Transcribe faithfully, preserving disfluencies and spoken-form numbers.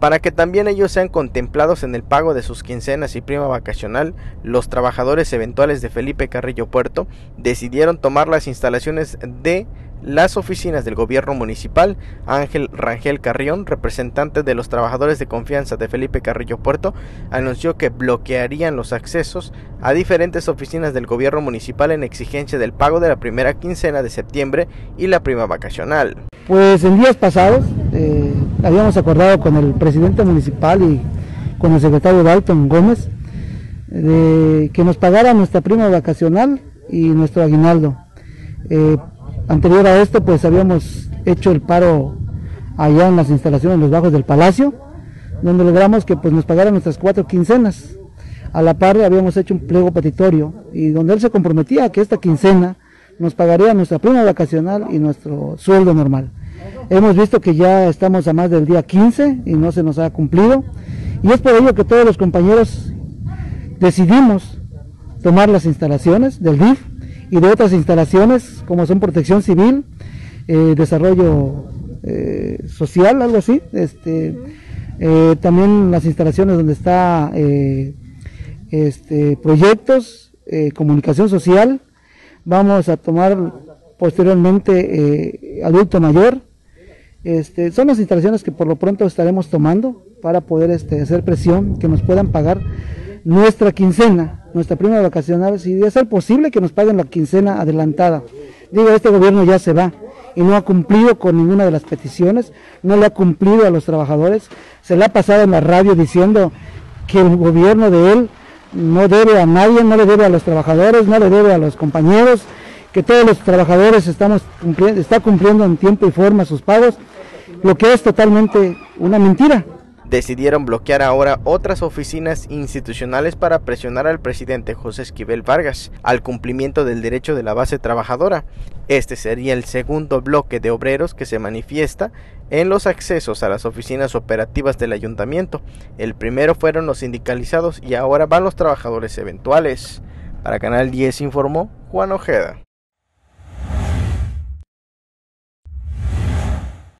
Para que también ellos sean contemplados en el pago de sus quincenas y prima vacacional, los trabajadores eventuales de Felipe Carrillo Puerto decidieron tomar las instalaciones de las oficinas del gobierno municipal. Ángel Rangel Carrión, representante de los trabajadores de confianza de Felipe Carrillo Puerto, anunció que bloquearían los accesos a diferentes oficinas del gobierno municipal en exigencia del pago de la primera quincena de septiembre y la prima vacacional. Pues en días pasados eh, habíamos acordado con el presidente municipal y con el secretario Dalton Gómez de que nos pagara nuestra prima vacacional y nuestro aguinaldo. Eh, Anterior a esto, pues habíamos hecho el paro allá en las instalaciones en los bajos del Palacio, donde logramos que pues nos pagaran nuestras cuatro quincenas. A la par habíamos hecho un pliego petitorio y donde él se comprometía a que esta quincena nos pagaría nuestra prima vacacional y nuestro sueldo normal. Hemos visto que ya estamos a más del día quince y no se nos ha cumplido, y es por ello que todos los compañeros decidimos tomar las instalaciones del D I F y de otras instalaciones como son Protección Civil, eh, Desarrollo eh, Social, algo así, este, eh, también las instalaciones donde está eh, este, Proyectos, eh, Comunicación Social. Vamos a tomar posteriormente eh, Adulto Mayor. Este, son las instalaciones que por lo pronto estaremos tomando para poder este, hacer presión, que nos puedan pagar nuestra quincena, nuestra prima vacacional, si de ser posible que nos paguen la quincena adelantada. Digo, este gobierno ya se va y no ha cumplido con ninguna de las peticiones, no le ha cumplido a los trabajadores, se le ha pasado en la radio diciendo que el gobierno de él no debe a nadie, no le debe a los trabajadores, no le debe a los compañeros, que todos los trabajadores estamos cumpliendo, está cumpliendo en tiempo y forma sus pagos, lo que es totalmente una mentira. Decidieron bloquear ahora otras oficinas institucionales para presionar al presidente José Esquivel Vargas al cumplimiento del derecho de la base trabajadora. Este sería el segundo bloque de obreros que se manifiesta en los accesos a las oficinas operativas del ayuntamiento. El primero fueron los sindicalizados y ahora van los trabajadores eventuales. Para Canal diez informó Juan Ojeda.